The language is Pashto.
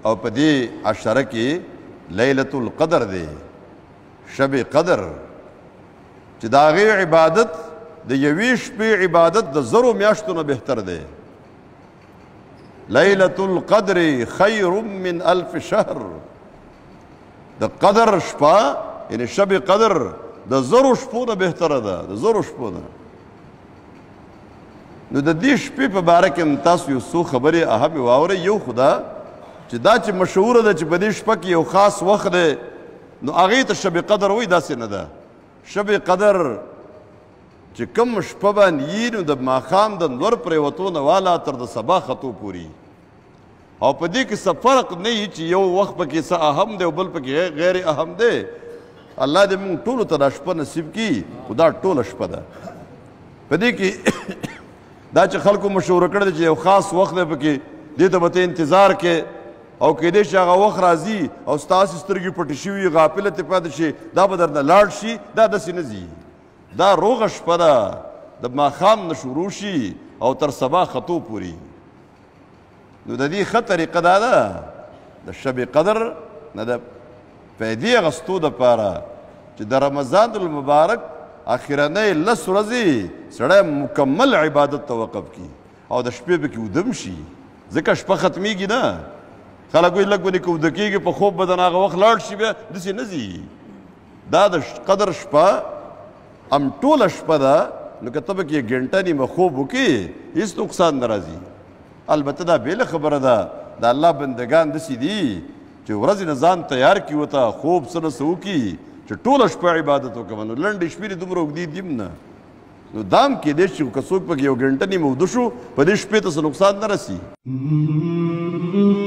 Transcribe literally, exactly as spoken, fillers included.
او په دې عشره کې لیلة القدر دی، شب قدر، چې د هغې عبادت د یوې شپې عبادت د زرو میاشتو نه بهتر دی. لیلة القدر خیر من الف شهر، د قدر شپه یعنی شب قدر د زرو شپو نه بهتره ده، د زرو شپو نه. نو د دې شپې په باره کې هم تاسو یو څو خبرې اهم واورئ. یو خو دا چې دا چې مشهوره ده چې په دې شپه کې یو خاص وخت دی، نو هغې ته شب قدر وایي، داسې نه ده. شب قدر چې کوم شپه باندې یي نو د ماښام د لور پرېوتو نه والا تر د سبا ختو پورې، او په دې کې څه فرق نه وي چې یو وخت پکې څه اهم دی او بل پکې غیر اهم دی. الله دې موږ ټولو ته دا شپه نصیب کړي، خو دا ټوله شپه ده. په دې کې دا چې خلکو مشوره کړې ده چې یو خاص وخت دی پکې، دې ته به ته انتظار کې، او کیدای شي هغه وخت راځي او ستاسې سترګې پټې شوي غافله ترې پاتې شي، دا به درنه لاړ شي. دا داسې نه ځي. دا روغه شپه ده، د ماښام نه شروع شي او تر سبا ختو پورې. نو د دې ښه طریقه دا ده د شب قدر نه د فایدې اخیستو دپاره چې د رمضان المبارک اخرنۍ لس ورځې سړی مکمل عبادت ته وقف کړي او د شپې پکې ودم شي، ځکه شپه ختمیږي نه. خلک وایي لږ به نیکه اوده کېږي، په خوب به د هغه وخت لاړ شي، بیا داسې نه ځي. دا د قدر شپه ام ټوله شپه ده، نو که ته پکې ګنټه نیمه خوب وکړې هېڅ نقصان نه راځي. البته دا بیله خبره ده، د الله بندګان داسې دي چې ورځې نه ځان تیار کړي ورته خوب څه نه څه وکړي چې ټوله شپه عبادت وکړه. نو لنډې شپې دې دومره اوږدې دي هم نه. نو دا هم کیدای شي که څوک پکې یو ګنټه نیمه اوده شو، په دې شپې ته څه نقصان نه رسي.